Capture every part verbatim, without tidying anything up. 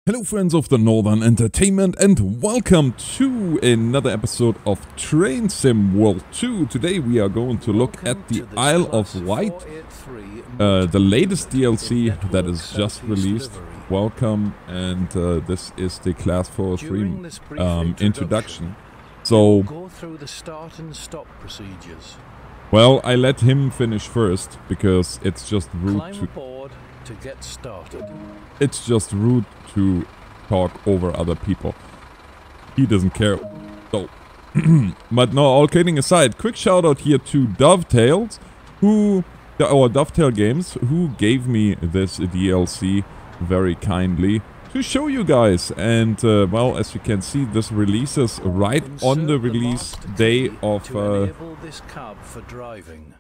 Hello friends of the Northern Entertainment and welcome to another episode of Train Sim World two. Today we are going to look at the Isle of Wight, uh, the latest D L C that is just released. Welcome, and uh, this is the Class four oh three um, introduction. So, go through the start and stop procedures. Well, I let him finish first because it's just rude Climb to aboard to get started. It's just rude to talk over other people. He doesn't care. So, but no, all kidding aside, quick shout out here to Dovetails, who, or Dovetail Games, who gave me this D L C very kindly to show you guys. And uh, well, as you can see, this releases right Insert on the the release master day key of. to Uh, enable this cab for driving.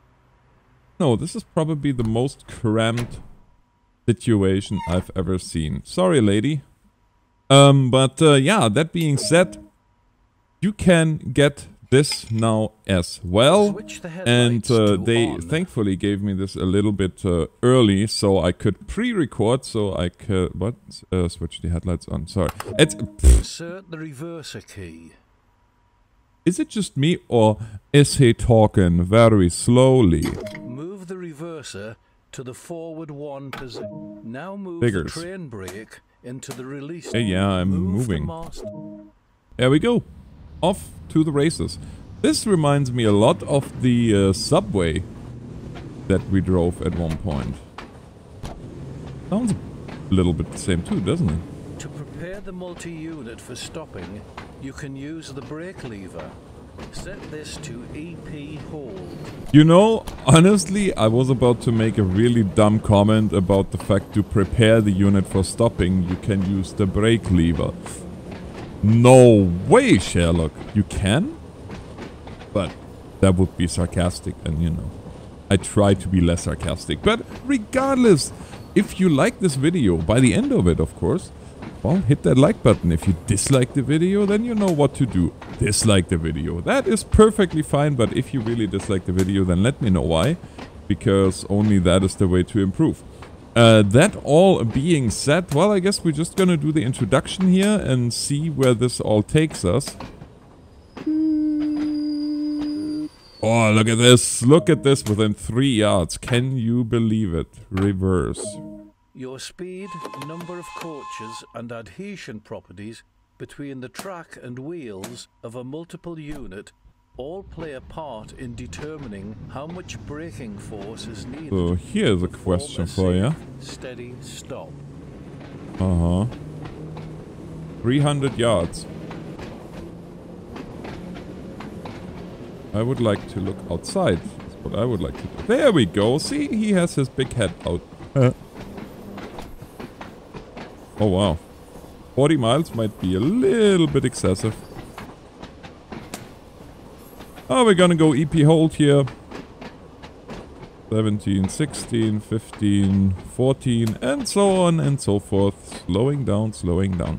no, this is probably the most cramped situation I've ever seen. Sorry, lady. Um, but uh, yeah, that being said, you can get this now as well. Switch the And headlights uh, to they on. thankfully gave me this a little bit uh, early, so I could pre-record. So I could what? Uh, switch the headlights on. Sorry. It's. Pff, Insert the reverser key. is it just me or is he talking very slowly? Move the reverser to the forward one position. Now move Figures. the train brake into the release. Hey, yeah, I'm Move the moving. master- There we go. Off to the races. This reminds me a lot of the uh, subway that we drove at one point. Sounds a little bit the same too, doesn't it? To prepare the multi-unit for stopping, you can use the brake lever. Set this to E P hold. You know, honestly, I was about to make a really dumb comment about the fact to prepare the unit for stopping, you can use the brake lever. No way, Sherlock. You can? But that would be sarcastic, and you know, I try to be less sarcastic. But regardless, if you like this video, by the end of it, of course, well, hit that like button. If you dislike the video, then you know what to do. Dislike the video. That is perfectly fine, but if you really dislike the video, then let me know why. Because only that is the way to improve. Uh, that all being said, well, I guess we're just gonna do the introduction here and see where this all takes us. Oh, look at this. Look at this within three yards. Can you believe it? Reverse. Your speed, number of coaches and adhesion properties between the track and wheels of a multiple unit all play a part in determining how much braking force is needed. So here's a to question form a for you. safe, steady stop. Uh-huh. three hundred yards. I would like to look outside. That's what I would like to do. There we go. See, he has his big head out. Oh, wow. forty miles might be a little bit excessive. Oh, we're gonna go E P hold here. seventeen, sixteen, fifteen, fourteen, and so on and so forth. Slowing down, slowing down.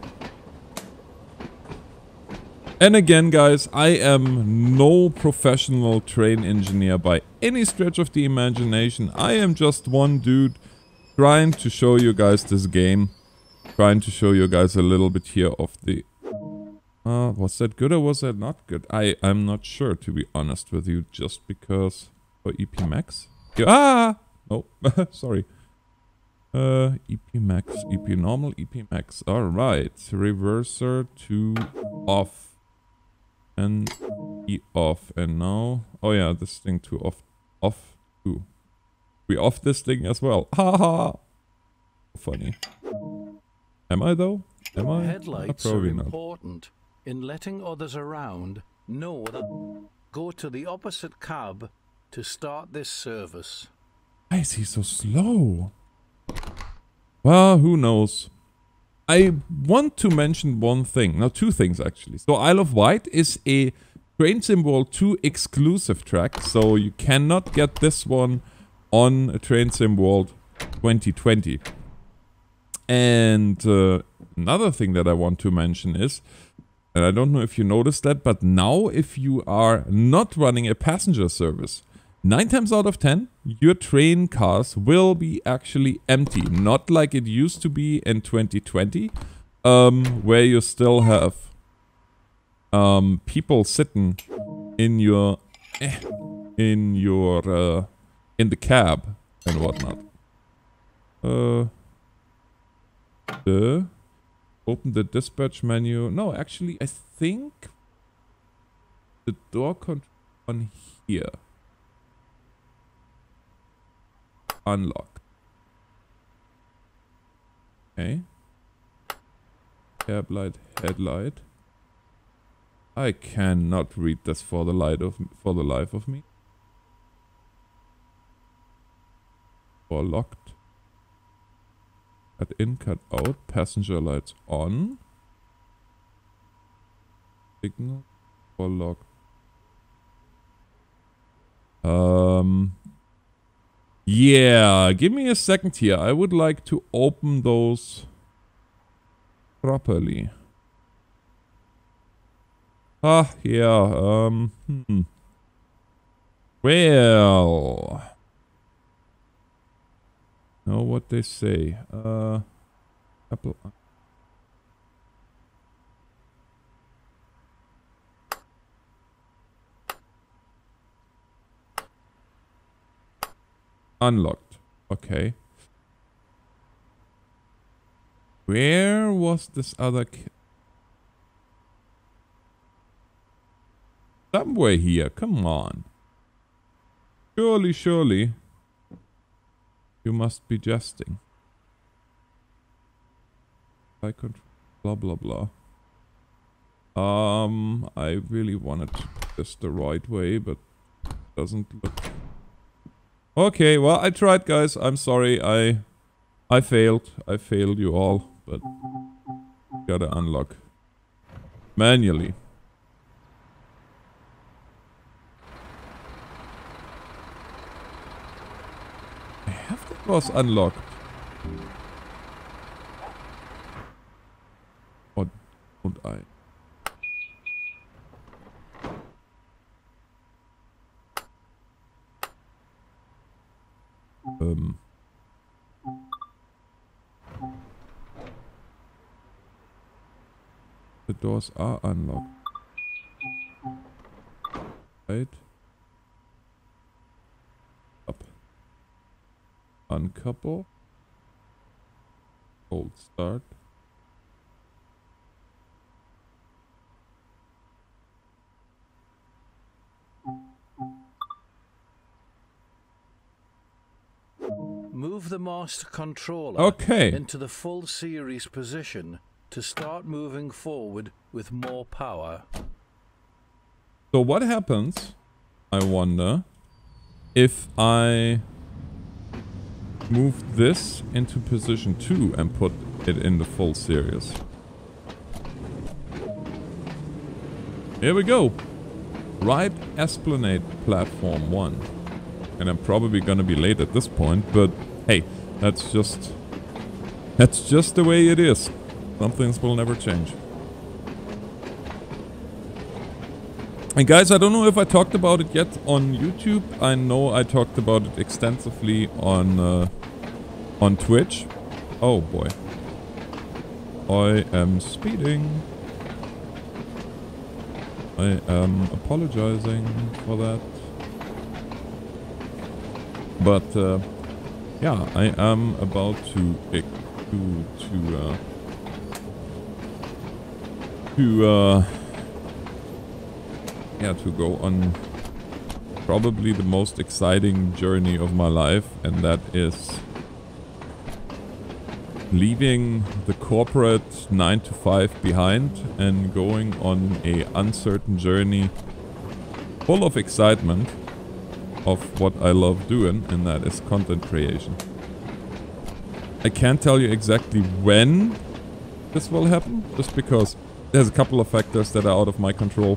And again, guys, I am no professional train engineer by any stretch of the imagination. I am just one dude trying to show you guys this game. Trying to show you guys a little bit here of the... Uh, was that good or was that not good? I, I'm not sure, to be honest with you, just because... For E P Max? Yeah, ah! Oh, sorry. Uh, E P Max, E P normal, E P Max. Alright, reverser to off. And E off. And now... Oh yeah, this thing to off. Off too. We off this thing as well. Haha! Funny. Am I though? Am I? Headlights Uh, are probably not. important in letting others around know that. Go to the opposite cab to start this service. Why is he so slow? Well, who knows? I want to mention one thing. Now, two things actually. So, Isle of Wight is a Train Sim World two exclusive track. So, you cannot get this one on Train Sim World twenty twenty. And uh, another thing that I want to mention is, and I don't know if you noticed that, but now if you are not running a passenger service, nine times out of ten, your train cars will be actually empty. Not like it used to be in twenty twenty, um, where you still have um, people sitting in your, eh, in your, uh, in the cab and whatnot. Uh, the, open the dispatch menu. No, actually, I think the door control on here. Unlock. Okay. Cab light, headlight. I cannot read this for the light of for the life of me. Door locked. Cut in, cut out. Passenger lights on. Signal. Door locked. Um. Yeah, give me a second here. I would like to open those properly. Ah, yeah, um, hmm. Well. Know what they say. Uh, couple. Unlocked. Okay. Where was this other kid? Somewhere here. Come on. Surely, surely. You must be jesting. I control. Blah, blah, blah. Um, I really wanted to do this the right way, but it doesn't look... Okay, well, I tried, guys. I'm sorry. I I failed. I failed you all, but gotta unlock manually. I have the doors unlocked. Or don't I? Um. The doors are unlocked. Right. Up. Uncouple. Hold start. Move the master controller Okay. into the full series position to start moving forward with more power. So what happens, I wonder, if I move this into position two and put it in the full series? Here we go. Right Esplanade platform one. And I'm probably gonna be late at this point, but hey, that's just that's just the way it is. Some things will never change. And guys, I don't know if I talked about it yet on YouTube. I know I talked about it extensively on uh, on Twitch. Oh boy. I am speeding. I am apologizing for that. But uh, yeah, I am about to to to uh, to uh, yeah to go on probably the most exciting journey of my life, and that is leaving the corporate nine to five behind and going on a uncertain journey full of excitement of what I love doing, and that is content creation. I can't tell you exactly when this will happen, just because there's a couple of factors that are out of my control.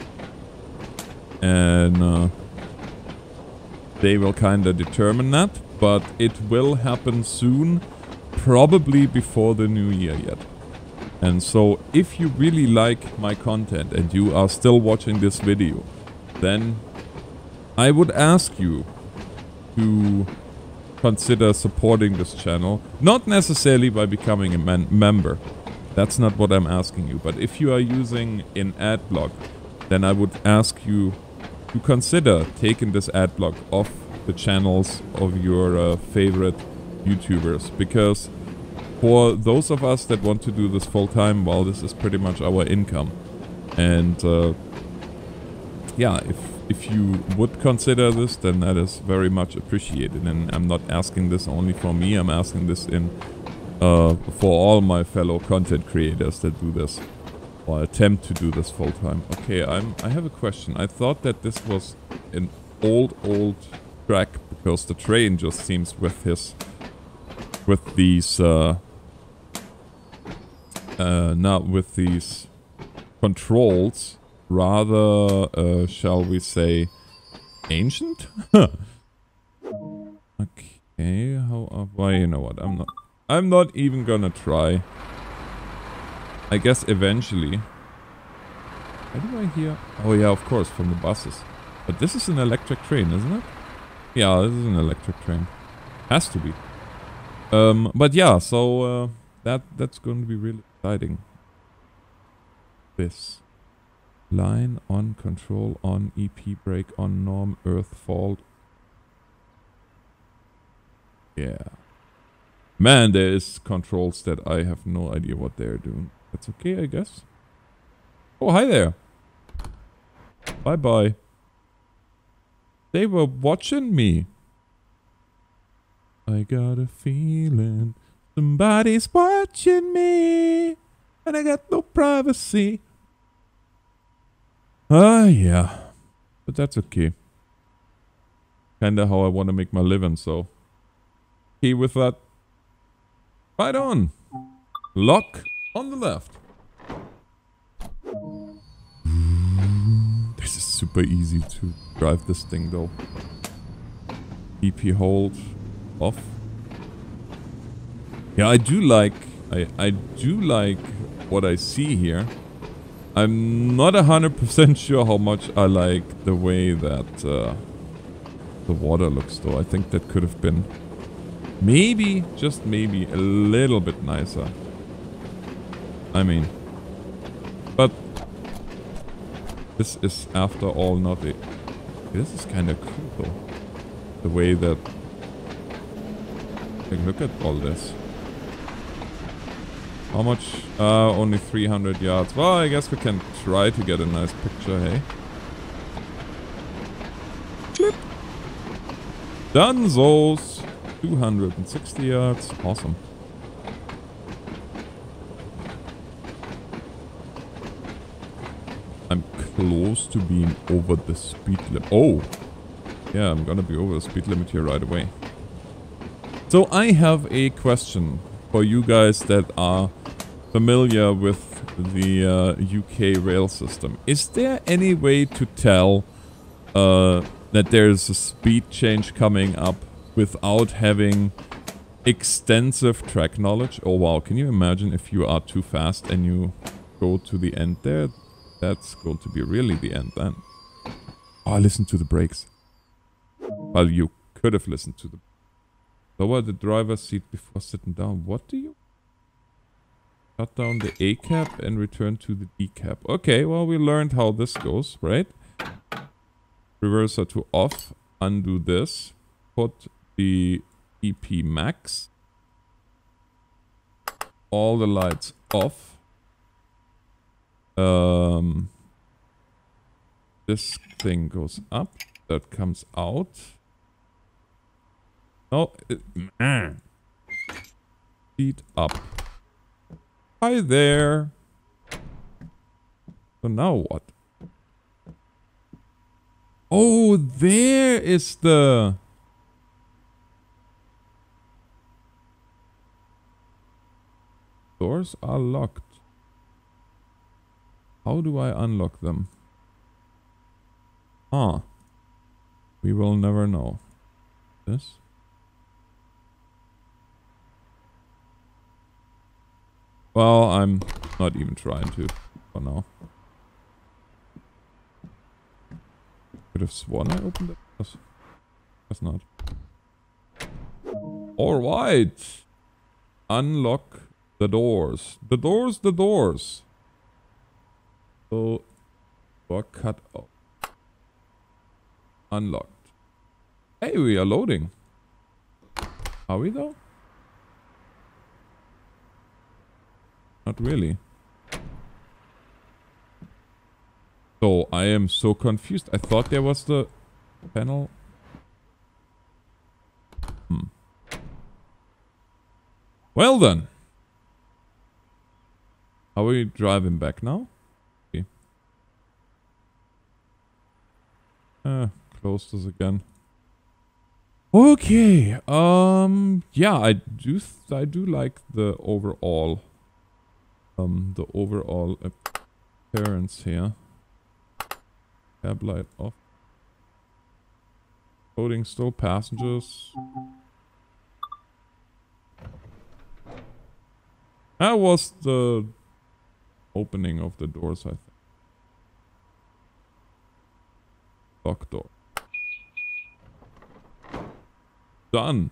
And uh, they will kinda determine that, but it will happen soon, probably before the new year yet. And so if you really like my content and you are still watching this video, then I would ask you to consider supporting this channel. Not necessarily by becoming a man member. That's not what I'm asking you. But if you are using an ad block, then I would ask you to consider taking this ad block off the channels of your uh, favorite YouTubers. Because for those of us that want to do this full time, well, this is pretty much our income. And uh, yeah, if if you would consider this, then that is very much appreciated. And I'm not asking this only for me, I'm asking this in uh, for all my fellow content creators that do this or attempt to do this full time. Okay, I'm I have a question. I thought that this was an old old track because the train just seems with his with these uh, uh, not with these controls. Rather, uh, shall we say, ancient? Okay, how? Uh, well, you know what? I'm not. I'm not even gonna try. I guess eventually. How do I hear? Oh yeah, of course, from the buses. But this is an electric train, isn't it? Yeah, this is an electric train. Has to be. Um, but yeah, so uh, that that's going to be really exciting. This. Line on, control on, E P brake on, norm, earth fault. Yeah. Man, there is controls that I have no idea what they're doing. That's okay, I guess. Oh, hi there. Bye-bye. They were watching me. I got a feeling somebody's watching me. And I got no privacy. Ah, yeah. But that's okay. Kinda how I want to make my living, so. Okay with that. Right on. Lock on the left. This is super easy to drive this thing, though. E P hold off. Yeah, I do like... I, I do like what I see here. I'm not a hundred percent sure how much I like the way that uh, the water looks, though. I think that could have been maybe, just maybe, a little bit nicer. I mean, but this is after all not a... This is kind of cool, though. The way that... Like, look at all this. How much? Uh, only three hundred yards. Well, I guess we can try to get a nice picture, hey? Flip! Dunzos! two hundred sixty yards. Awesome. I'm close to being over the speed limit. Oh! Yeah, I'm gonna be over the speed limit here right away. So I have a question for you guys that are familiar with the uh, U K rail system. Is there any way to tell uh, that there's a speed change coming up without having extensive track knowledge? Oh wow, can you imagine if you are too fast and you go to the end there? That's going to be really the end then. Oh, listen to the brakes. Well, you could have listened to the... Lower the driver's seat before sitting down. What do you... Shut down the A cap and return to the D cap. Okay, well, we learned how this goes, right? Reverser to off. Undo this. Put the E P max. All the lights off. Um, this thing goes up. That comes out. No. It, mm. Speed up. Hi there. So now what? Oh, there is the... Doors are locked. How do I unlock them? Ah. We will never know. This? Well, I'm not even trying to for now. Could have sworn I opened it. That's, that's not. Alright. Unlock the doors. The doors, the doors. So, door cut off. Unlocked. Hey, we are loading. Are we though? Not really. So, I am so confused. I thought there was the panel. Hmm. Well then. Are we driving back now? Okay. Uh, close this again. Okay. Um. Yeah, I do. Th I do like the overall. Um. The overall appearance here. Cab light off. Loading still passengers. That was the opening of the doors, I think. Lock door. Done.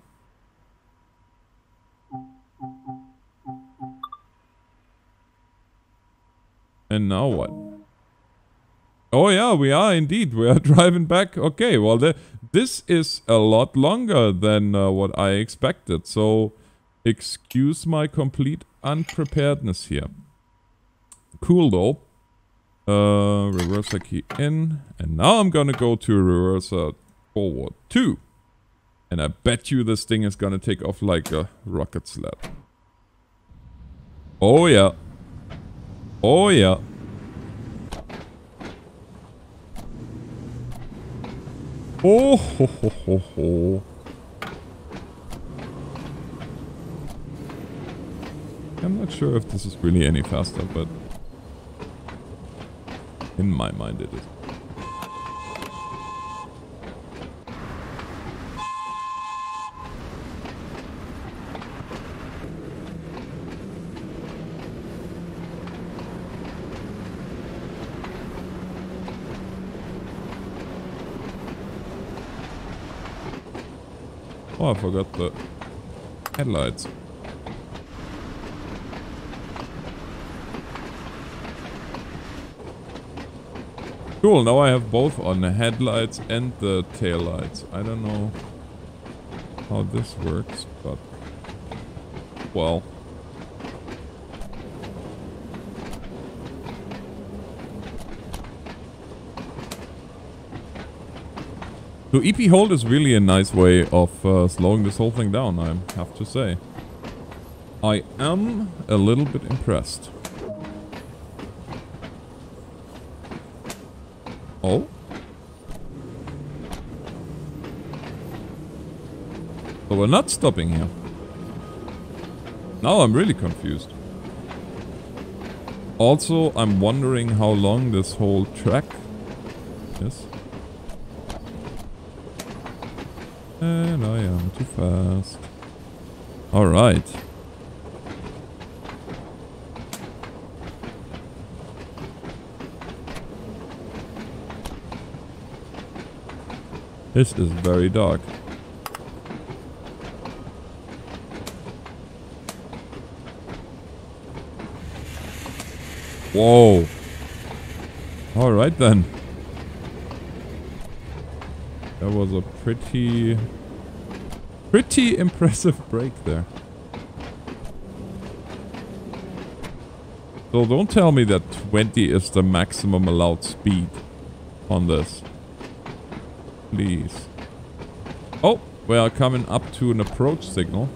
And now what? Oh yeah, we are indeed. We are driving back. Okay, well, the, this is a lot longer than uh, what I expected. So, excuse my complete unpreparedness here. Cool though. Uh, reverser key in. And now I'm gonna go to reverser forward two. And I bet you this thing is gonna take off like a rocket sled. Oh yeah. Oh yeah. Oh ho ho ho ho. I'm not sure if this is really any faster, but in my mind it is. Oh, I forgot the headlights. Cool, now I have both on, the headlights and the tail lights. I don't know how this works, but well. So E P hold is really a nice way of uh, slowing this whole thing down, I have to say. I am a little bit impressed. Oh? So we're not stopping here. Now I'm really confused. Also, I'm wondering how long this whole track is. And I am too fast. Alright. This is very dark. Whoa. Alright then. That was a pretty... Pretty impressive break there. So don't tell me that twenty is the maximum allowed speed on this. Please. Oh, we are coming up to an approach signal.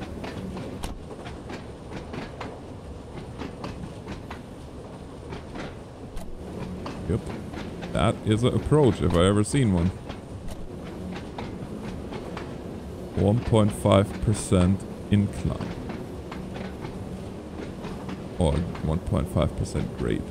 Yep. That is an approach if I ever seen one. one point five percent incline. Or one point five percent grade.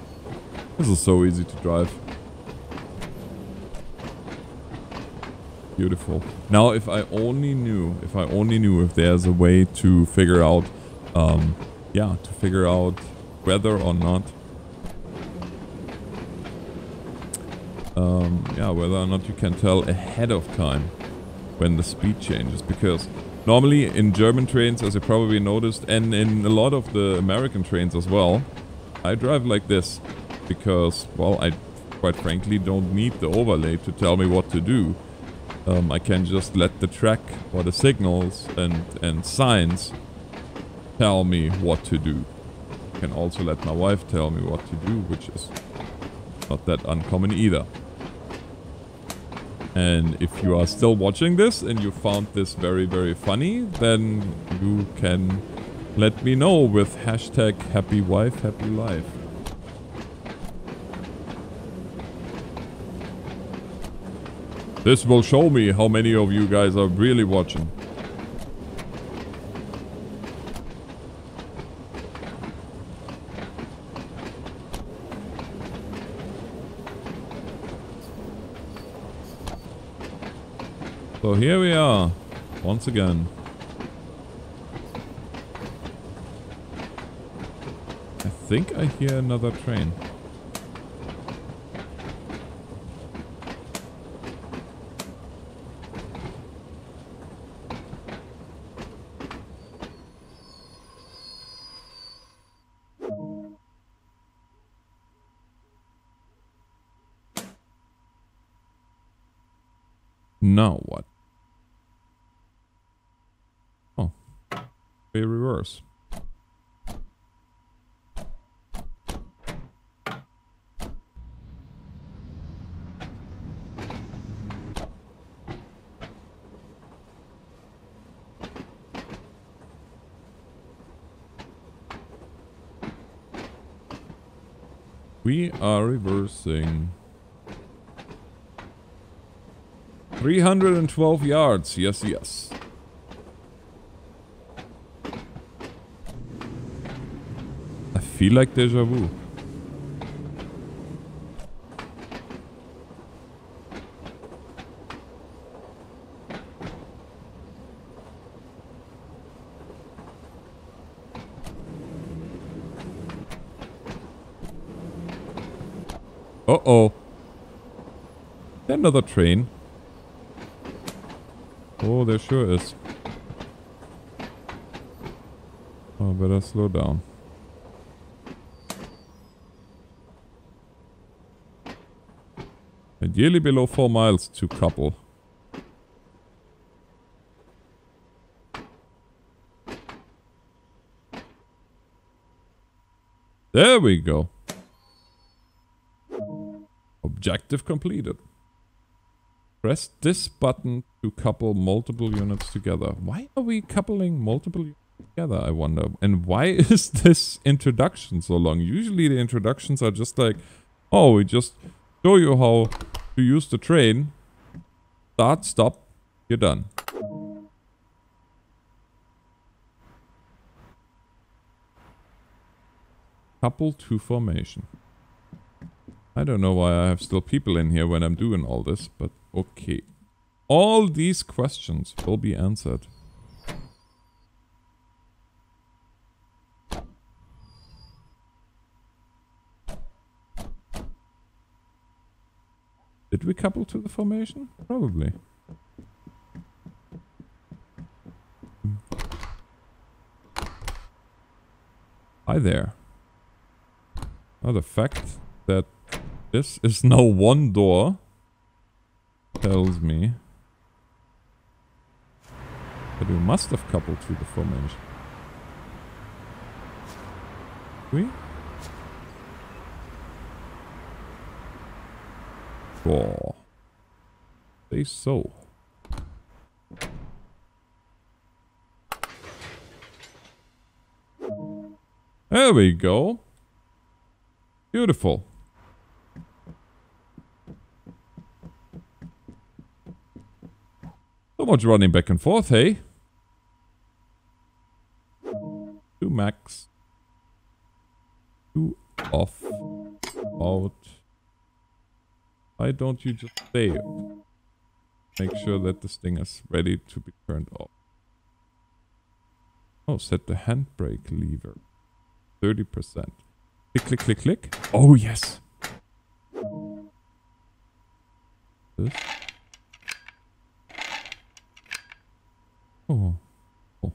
This is so easy to drive. Beautiful. Now, if I only knew, if I only knew if there's a way to figure out, um, yeah, to figure out whether or not, um, yeah, whether or not you can tell ahead of time when the speed changes. Because normally in German trains, as you probably noticed, and in a lot of the American trains as well, I drive like this because, well, I quite frankly don't need the overlay to tell me what to do. Um, I can just let the track or the signals and, and signs tell me what to do. I can also let my wife tell me what to do, which is not that uncommon either. And if you are still watching this and you found this very, very funny, then you can let me know with hashtag happy wife, happy life. This will show me how many of you guys are really watching. So here we are, once again. I think I hear another train. Now what? Oh, way reverse. We are reversing. three hundred twelve yards, yes, yes. I feel like deja vu. Uh-oh. Another train. Oh, there sure is. Oh, better slow down. Ideally below four miles to couple. There we go. Objective completed. Press this button to couple multiple units together. Why are we coupling multiple units together, I wonder? And why is this introduction so long? Usually the introductions are just like, oh, we just show you how to use the train. Start, stop, you're done. Couple to formation. I don't know why I have still people in here when I'm doing all this, but okay. All these questions will be answered. Did we couple to the formation? Probably. Hi there. Oh, the fact that this is now one door tells me that we must have coupled to the formation. We? Oh. Say so. There we go. Beautiful. So much running back and forth, hey? Two max. Two off. Out. Why don't you just stay? make sure that this thing is ready to be turned off. Oh, set the handbrake lever. thirty percent. Click, click, click, click. Oh, yes. This. Oh. Oh.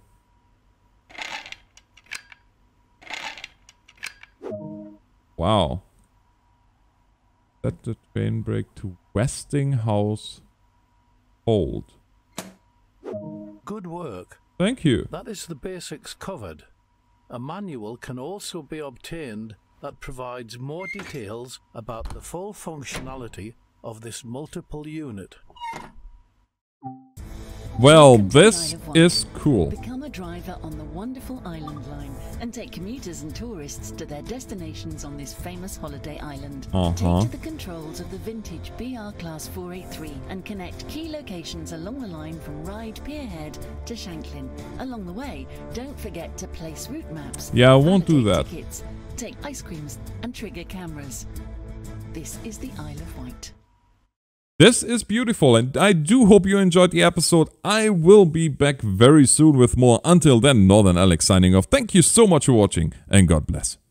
Wow. Set the train brake to Westinghouse hold. Good work. Thank you. That is the basics covered. A manual can also be obtained that provides more details about the full functionality of this multiple unit. Well, this is cool. Become a driver on the wonderful Island Line and take commuters and tourists to their destinations on this famous holiday island. Uh-huh. Take to the controls of the vintage B R Class four eighty-three and connect key locations along the line from Ryde Pierhead to Shanklin. Along the way, don't forget to place route maps. Yeah, I won't do validate that. Tickets, take ice creams and trigger cameras. This is the Isle of Wight. This is beautiful, and I do hope you enjoyed the episode. I will be back very soon with more. Until then, Northern Alex signing off. Thank you so much for watching, and God bless.